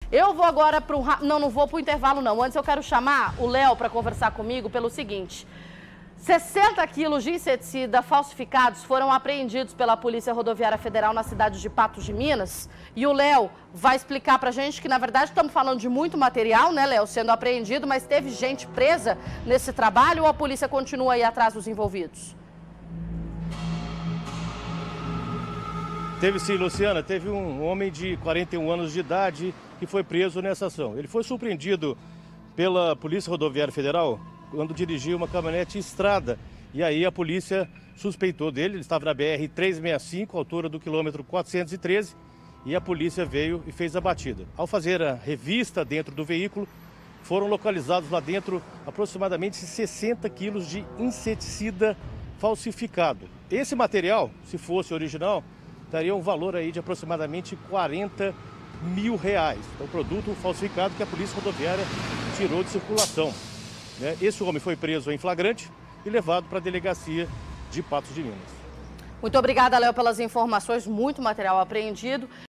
Eu vou agora para não vou para o intervalo não. Antes eu quero chamar o Léo para conversar comigo pelo seguinte. 60 quilos de inseticida falsificados foram apreendidos pela Polícia Rodoviária Federal na cidade de Patos de Minas. E o Léo vai explicar pra gente que, na verdade, estamos falando de muito material, né, Léo, sendo apreendido, mas teve gente presa nesse trabalho ou a polícia continua aí atrás dos envolvidos? Teve sim, Luciana. Teve um homem de 41 anos de idade que foi preso nessa ação. Ele foi surpreendido pela Polícia Rodoviária Federal quando dirigia uma caminhonete estrada. E aí a polícia suspeitou dele, ele estava na BR-365, altura do quilômetro 413, e a polícia veio e fez a batida. Ao fazer a revista dentro do veículo, foram localizados lá dentro aproximadamente 60 quilos de inseticida falsificado. Esse material, se fosse original, daria um valor aí de aproximadamente R$40 mil. É um produto falsificado que a Polícia Rodoviária tirou de circulação. Esse homem foi preso em flagrante e levado para a delegacia de Patos de Minas. Muito obrigada, Léo, pelas informações. Muito material apreendido.